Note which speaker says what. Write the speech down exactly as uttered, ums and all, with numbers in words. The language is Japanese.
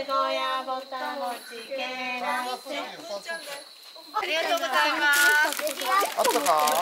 Speaker 1: ごやぼたもちけらせ。
Speaker 2: ありがとうございます。
Speaker 3: あったか？